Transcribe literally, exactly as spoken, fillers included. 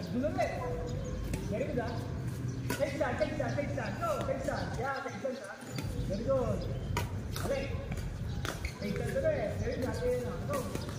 Dulu deh. Very good, ah. Take that, take that, take that. Go, take that. Yeah, take that. Very good. Balik. Take that dulu. Very good. Go.